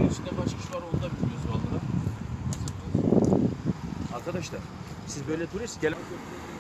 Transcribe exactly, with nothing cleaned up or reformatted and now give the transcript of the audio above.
Köprünün içinde kaç kişi var onu da bilmiyoruz vallahi. Arkadaşlar siz böyle turist gel.